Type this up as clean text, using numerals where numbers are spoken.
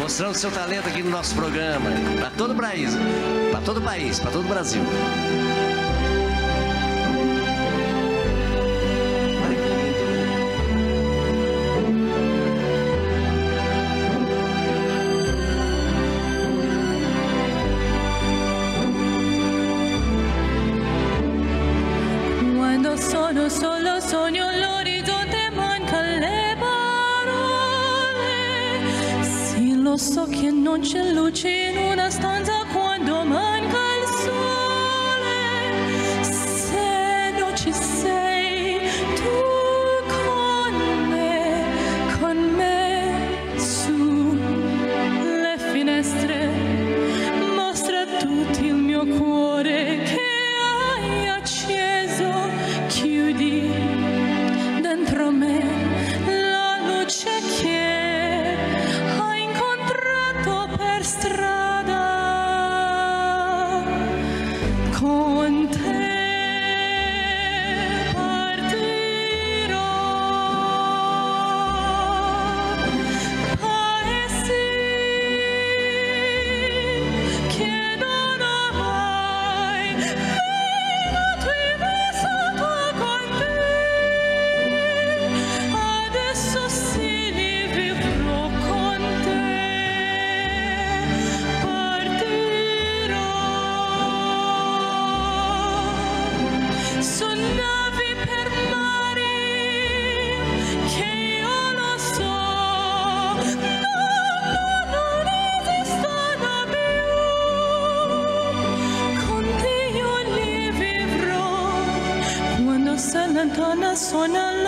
mostrando seu talento aqui no nosso programa, para todo o país, para todo o Brasil. Quando sono solo sogno l'orizzonte, manca le parole. Sì, lo so che non c'è luce in una stanza quando manca il sole. Se non ci sei tu con me su le finestre, mostra a tutti il mio cuore che hai acceso. Chiudi dentro me la luce che hai incontrato per strada. Con te partirò, paesi che non ho mai veduto e vissuto con te. Adesso sì li vivrò con te. Partirò su navi per mari che io lo so non esistono più. Con te io li vivrò. Quando si allontana suona